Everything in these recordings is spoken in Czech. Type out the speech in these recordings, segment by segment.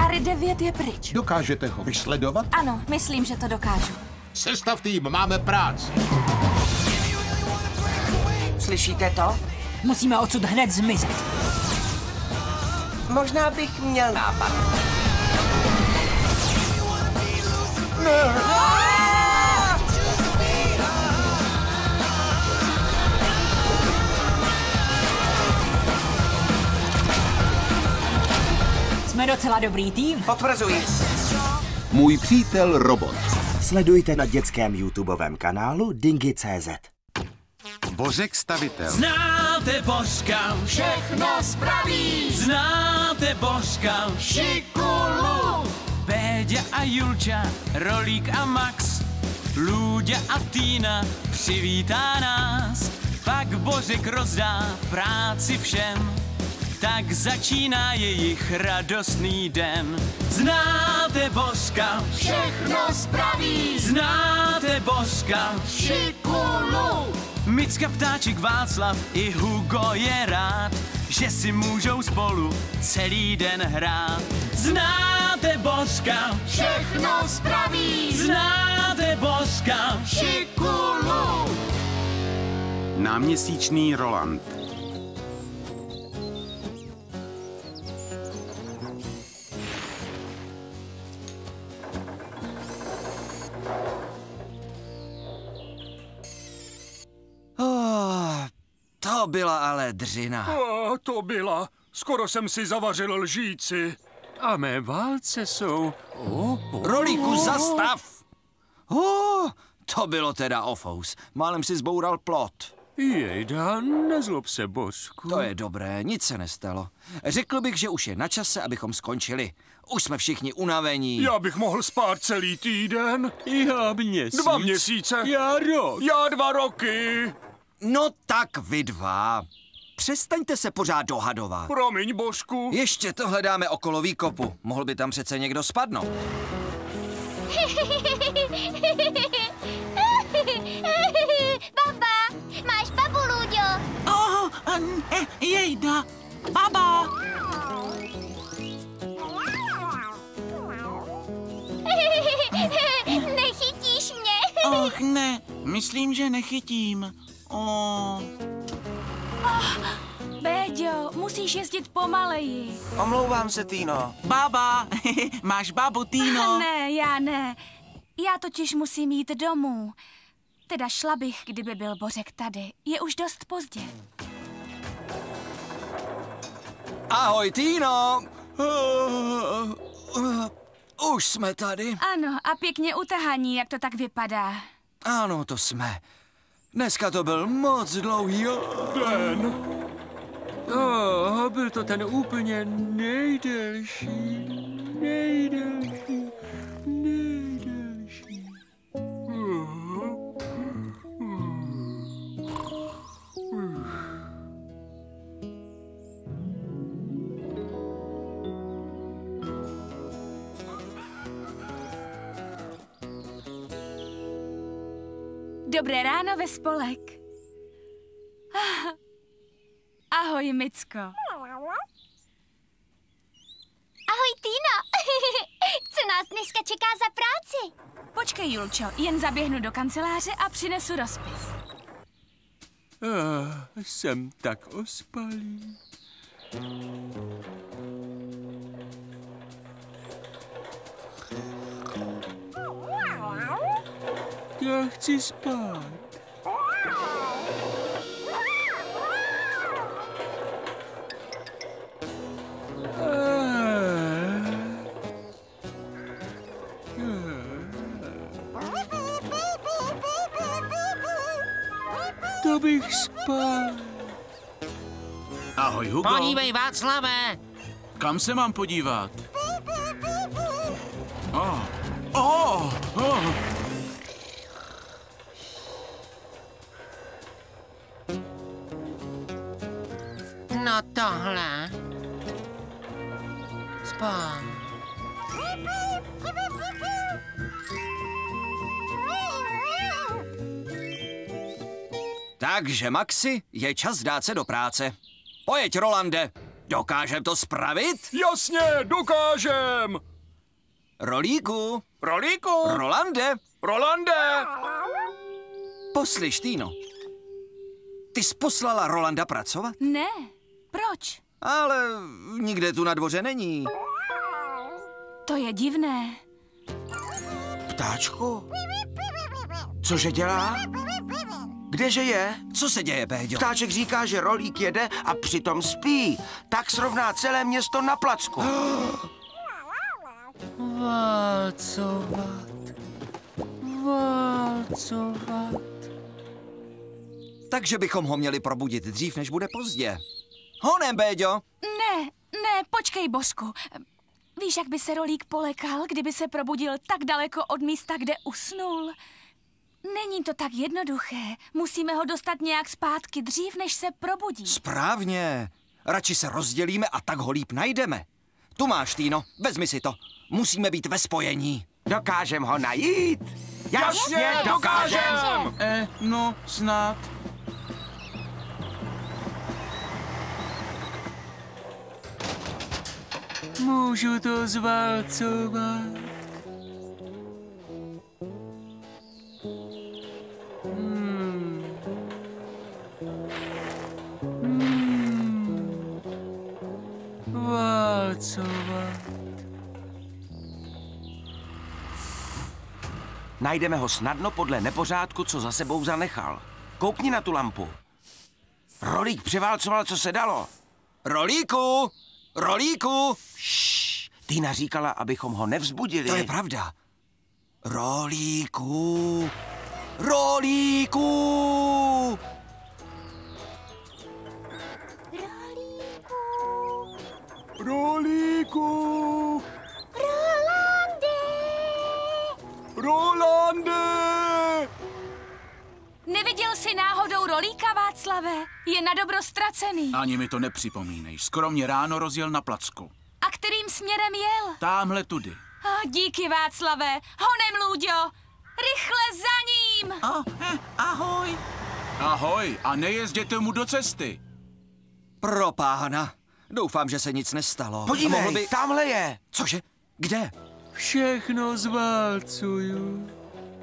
Harry 9 je pryč. Dokážete ho vysledovat? Ano, myslím, že to dokážu. Sestav tým, máme práci. Slyšíte to? Musíme odsud hned zmizet. Možná bych měl nápad. Jsme docela dobrý tým. Potvrzuji. Můj přítel robot. Sledujte na dětském YouTubeovém kanálu Dingy.cz. Bořek stavitel. Znáte Božka, všechno spraví. Znáte Božka, šikulu. Béďa a Julča, Rolík a Max, Lůďa a Týna přivítá nás. Pak Bořek rozdá práci všem, tak začíná jejich radostný den. Znáte Božka, všechno spraví. Znáte Božka, šikulu. Micka, Ptáček, Václav i Hugo je rád, že si můžou spolu celý den hrát. Znáte Božka, všechno spraví. Znáte Božka, šikulu. Náměsíčný Roland. To byla ale dřina. To byla. Skoro jsem si zavařil lžíci. A mé válce jsou... Rolíku, zastav! To bylo teda ofous. Málem si zboural plot. Jejda, nezlob se, Božku. To je dobré, nic se nestalo. Řekl bych, že už je na čase, abychom skončili. Už jsme všichni unavení. Já bych mohl spát celý týden. Já měsíc. 2 měsíce. Já rok. Já 2 roky. No tak vy dva. Přestaňte se pořád dohadovat. Promiň, Božku. Ještě to hledáme okolo výkopu. Mohl by tam přece někdo spadnout. Baba, máš babu, Lůďo? Jejda, baba. Nechytíš mě? Och ne, myslím, že nechytím. Béďo, musíš jezdit pomaleji. Omlouvám se, Týno. Baba, máš babu, Týno. Ne, já ne. Já totiž musím jít domů. Teda šla bych, kdyby byl Bořek tady. Je už dost pozdě. Ahoj, Týno. Už jsme tady. Ano, a pěkně utahaní, jak to tak vypadá. Ano, to jsme. Dneska to byl moc dlouhý den. Byl to ten úplně nejdelší. Dobré ráno ve spolek. Ahoj, Micko. Ahoj, Týno. Co nás dneska čeká za práci? Počkej, Julčo, jen zaběhnu do kanceláře a přinesu rozpis. Jsem tak ospalý. Já chci spát. To bych spal. Ahoj, Hugo. Podívej, Václave. Kam se mám podívat? No tohle. Spát. Takže, Maxi, je čas dát se do práce. Pojeď, Rolande. Dokážem to spravit? Jasně, dokážem! Rolíku! Rolíku! Rolande! Rolande! Poslyš, Týno. Ty jsi poslala Rolanda pracovat? Ne, proč? Ale nikde tu na dvoře není. To je divné. Ptáčku? Cože dělá? Kdeže je? Co se děje, Béďo? Ptáček říká, že Rolík jede a přitom spí. Tak srovná celé město na placku. Válcovat. Válcovat. Takže bychom ho měli probudit dřív, než bude pozdě. Honem, Béďo! Ne, počkej, Božku. Víš, jak by se Rolík polekal, kdyby se probudil tak daleko od místa, kde usnul? Není to tak jednoduché. Musíme ho dostat nějak zpátky dřív, než se probudí. Správně. Radši se rozdělíme a tak ho líp najdeme. Tu máš, Týno, vezmi si to. Musíme být ve spojení. Dokážem ho najít? Jasně, dokážem! No, snad. Můžu to zválcovat. Válcovat. Najdeme ho snadno podle nepořádku, co za sebou zanechal. Koukni na tu lampu. Rolík převálcoval, co se dalo. Rolíku! Rolíku! Týna říkala, abychom ho nevzbudili. To je pravda. Rolíku! Rolíku! Rolíku! Rolande! Rolande! Neviděl jsi náhodou Rolíka, Václave? Je na dobro ztracený. Ani mi to nepřipomínej. Skoro mě ráno rozjel na placku. A kterým směrem jel? Támhle tudy. Díky, Václave. Honem, Lůďo. Rychle za ním. Ahoj. Ahoj, a nejezděte mu do cesty. Pro pána. Doufám, že se nic nestalo. Podívej, tamhle je. Cože? Kde? Všechno zválcuju.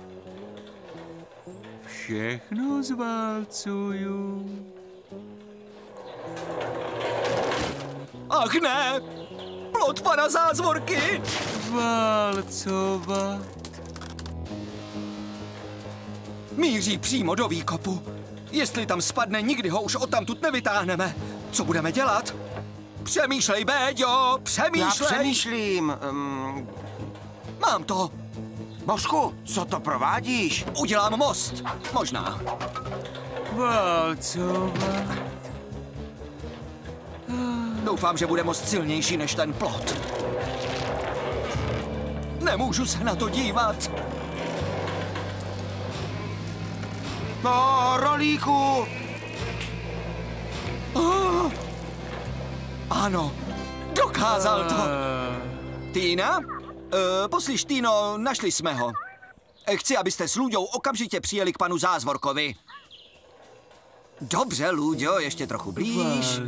Všechno zválcuju. Ach ne! Plot pana Zázvorky! Válcovat. Míří přímo do výkopu. Jestli tam spadne, nikdy ho už odtamtud nevytáhneme. Co budeme dělat? Přemýšlej, Béďo, přemýšlej! Já přemýšlím. Mám to. Božku, co to provádíš? Udělám most. Možná. Válcovat. Doufám, že bude most silnější než ten plot. Nemůžu se na to dívat. No, Rolíku! Ano, dokázal to. Týna? Poslyš, Týno, našli jsme ho. Chci, abyste s Lůďou okamžitě přijeli k panu Zázvorkovi. Dobře, Lůďo, ještě trochu blíž.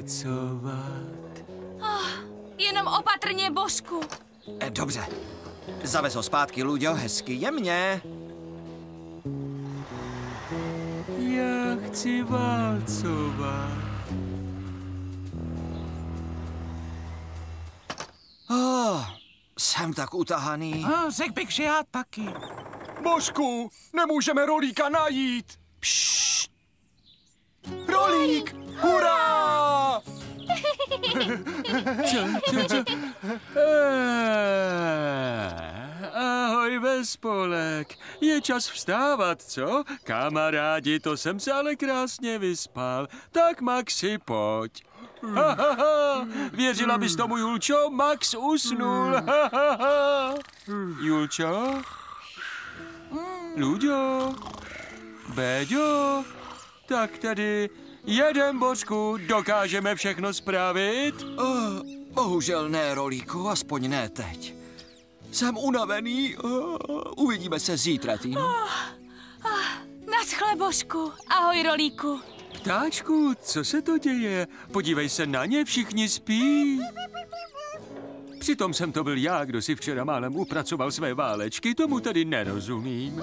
Jenom opatrně, Božku. Dobře. Zavez ho zpátky, Lůďo, hezky jemně. Já chci válcovat. Jsem tak utahaný. Řekl bych, že já taky. Božku, nemůžeme Rolíka najít. Pššt. Rolík! Hurá! Co? Ahoj, Vespolek. Je čas vstávat, co? Kamarádi, to jsem se ale krásně vyspal. Tak, Maxi, pojď. Věřila bys tomu, Julčo? Max usnul. Julčo? Luďo? Béďo? Tak tady jedem, Božku, dokážeme všechno spravit? Bohužel ne, Rolíku, aspoň ne teď. Jsem unavený. Uvidíme se zítra, Týno. Naschle, Božku. Ahoj, Rolíku. Ptáčku, co se to děje? Podívej se na ně, všichni spí. Přitom jsem to byl já, kdo si včera málem upracoval své válečky, tomu tedy nerozumím.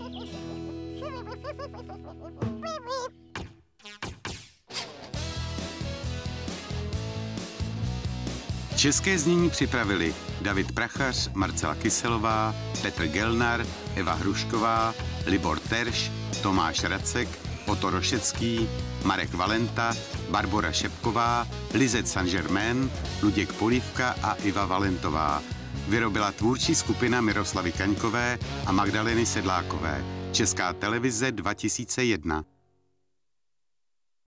České znění připravili David Prachař, Marcela Kyselová, Petr Gelnar, Eva Hrušková, Libor Terš, Tomáš Racek, Otto Rošecký, Marek Valenta, Barbora Šepková, Lizet Saint-Germain, Luděk Polívka a Iva Valentová. Vyrobila tvůrčí skupina Miroslavy Kaňkové a Magdaleny Sedlákové. Česká televize 2001.